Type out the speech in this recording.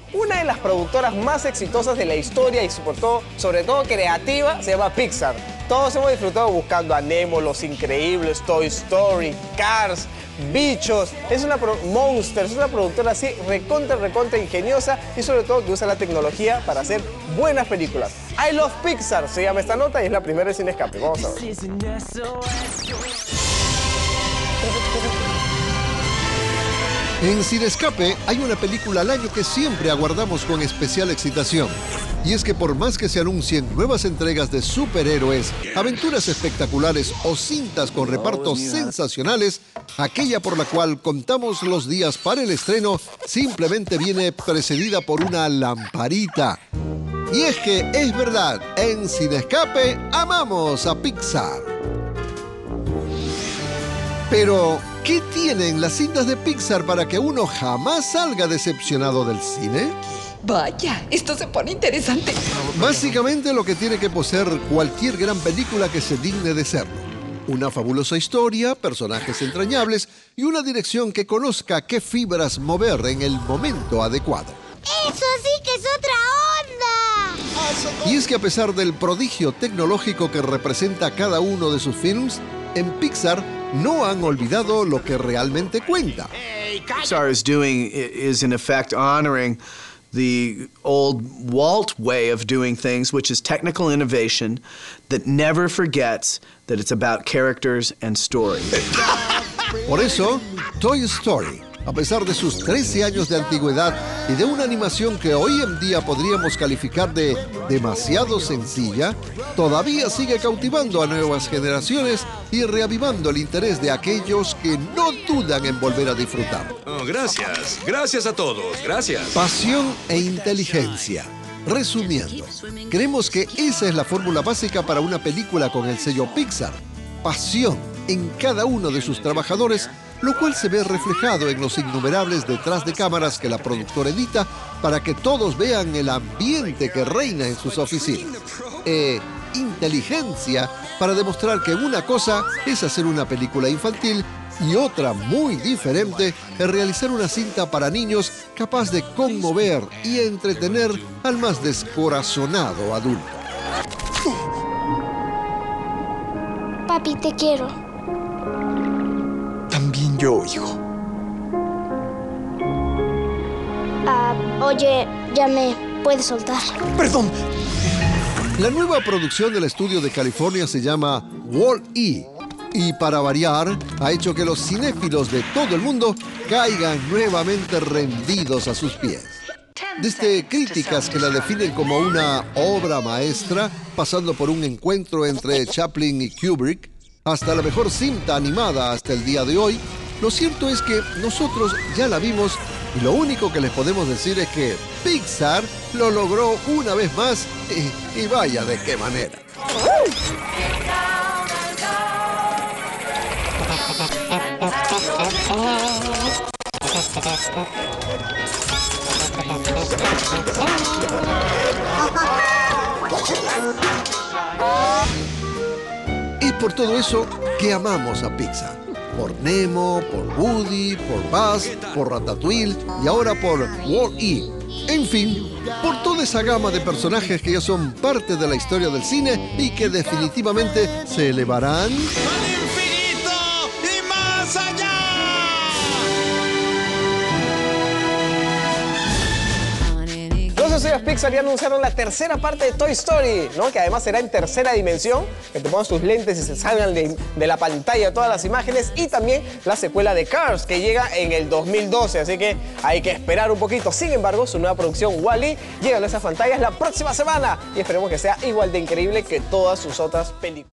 Una de las productoras más exitosas de la historia y sobre todo creativa se llama Pixar. Todos hemos disfrutado buscando a Nemo, Los Increíbles, Toy Story, Cars, Bichos. Monsters, es una productora así recontra ingeniosa y sobre todo que usa la tecnología para hacer buenas películas. I Love Pixar se llama esta nota y es la primera de Sin Escape. Vamos a ver. En Sin Escape hay una película al año que siempre aguardamos con especial excitación. Y es que por más que se anuncien nuevas entregas de superhéroes, aventuras espectaculares o cintas con repartos sensacionales, aquella por la cual contamos los días para el estreno simplemente viene precedida por una lamparita. Y es que es verdad, en Sin Escape amamos a Pixar. Pero, ¿qué tienen las cintas de Pixar para que uno jamás salga decepcionado del cine? Vaya, esto se pone interesante. Básicamente lo que tiene que poseer cualquier gran película que se digne de serlo. Una fabulosa historia, personajes entrañables y una dirección que conozca qué fibras mover en el momento adecuado. ¡Eso sí que es otra onda! Y es que a pesar del prodigio tecnológico que representa cada uno de sus films, en Pixar no han olvidado lo que realmente cuenta. Pixar is in effect honoring the old Walt way of doing things, which is technical innovation that never forgets that it's about characters and story. Por eso, Toy Story, a pesar de sus 13 años de antigüedad y de una animación que hoy en día podríamos calificar de demasiado sencilla, todavía sigue cautivando a nuevas generaciones y reavivando el interés de aquellos que no dudan en volver a disfrutar. Oh, gracias. Gracias a todos. Gracias. Pasión e inteligencia. Resumiendo, creemos que esa es la fórmula básica para una película con el sello Pixar. Pasión en cada uno de sus trabajadores, lo cual se ve reflejado en los innumerables detrás de cámaras que la productora edita para que todos vean el ambiente que reina en sus oficinas. Inteligencia para demostrar que una cosa es hacer una película infantil y otra muy diferente es realizar una cinta para niños capaz de conmover y entretener al más descorazonado adulto. Papi, te quiero. También yo, hijo. Oye, ya me puedes soltar. Perdón. La nueva producción del estudio de California se llama Wall-E y para variar ha hecho que los cinéfilos de todo el mundo caigan nuevamente rendidos a sus pies. Desde críticas que la definen como una obra maestra, pasando por un encuentro entre Chaplin y Kubrick, hasta la mejor cinta animada hasta el día de hoy, lo cierto es que nosotros ya la vimos y lo único que les podemos decir es que Pixar lo logró una vez más y vaya de qué manera. Es por todo eso que amamos a Pixar. Por Nemo, por Woody, por Buzz, por Ratatouille y ahora por Wall-E. En fin, por toda esa gama de personajes que ya son parte de la historia del cine y que definitivamente se elevarán ¡al infinito y más allá! Los estudios Pixar ya anunciaron la tercera parte de Toy Story, ¿no? Que además será en tercera dimensión, que te pongas tus lentes y se salgan de la pantalla todas las imágenes, y también la secuela de Cars, que llega en el 2012, así que hay que esperar un poquito. Sin embargo, su nueva producción Wall-E llega a nuestras pantallas la próxima semana y esperemos que sea igual de increíble que todas sus otras películas.